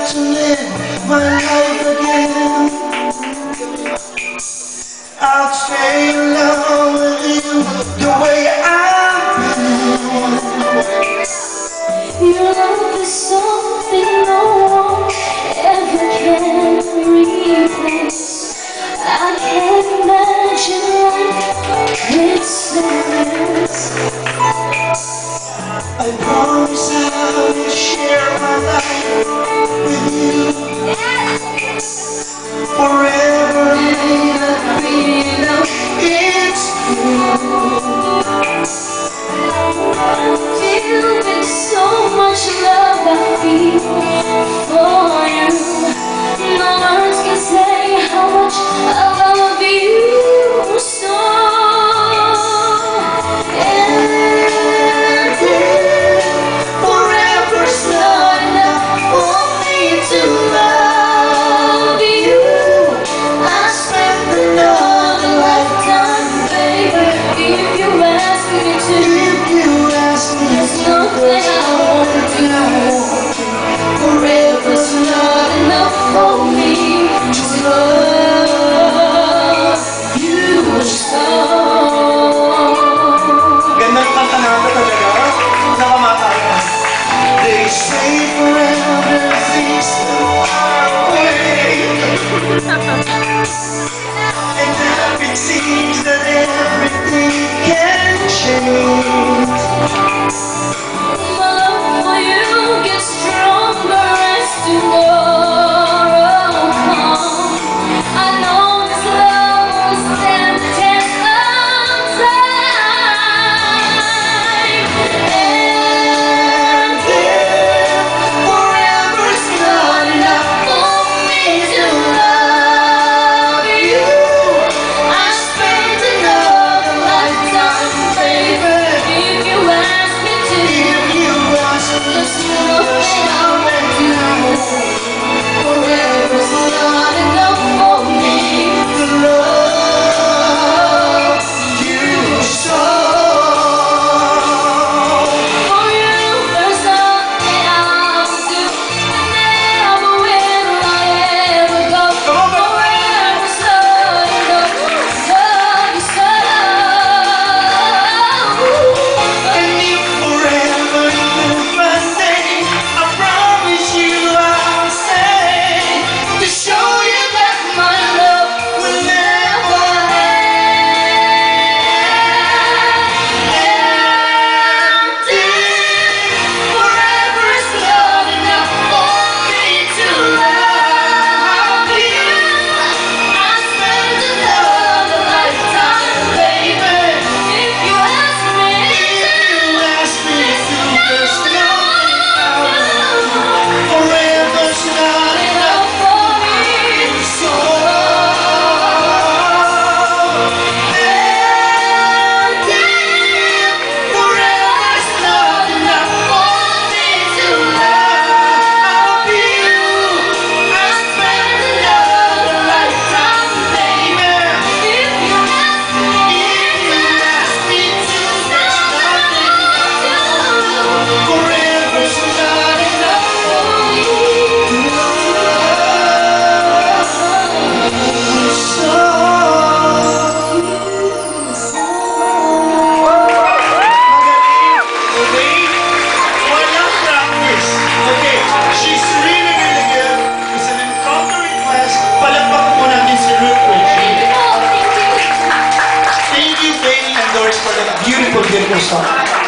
to live my life again. I'll stay alone with you the way I've been. Your love is something no one ever can replace. I can't imagine life with someone else. I promise I will share my life with you forever. It's true. Filled with so much love I feel for you. No words can say how much I love you so. And if forever's not enough for me to love you, I spent another lifetime, baby. If you ask me to, there's nothing I won't do. Forever's not enough for me to love you so. Gandang kanta natin talaga. Nakamakaya. They say forever is far away. And now it seems that everything can change. My love for you gets stronger as tomorrow comes. I know this love will stand the test of time. And if forever's not enough for me to love you, I spent another lifetime, baby. If you ask me to, there's nothing I won't do. Forever's not enough for me to love you so. For you, there's nothing I'll do. Never will I ever go. Forever's not enough to love you so. And if forever is my name, I promise you I'll stay to show you that my love will never end. And if forever is not enough for me to love you, I spend another lifetime, baby. If you ask me, There's nothing I'll do. Forever's not enough for me, so and if forever's not enough for me to love you, I spend another lifetime, baby. if you ask me, If you ask me to, there's nothing I'll do. Forever's not enough for me to love you so. Magaling. Okay? Walang practice. Okay. She's really, really good. It's an impromptu request. Palakpakan mo natin si Ruth Regine. oh, thank you. Thank you, Benny and Doris, for that beautiful, beautiful song.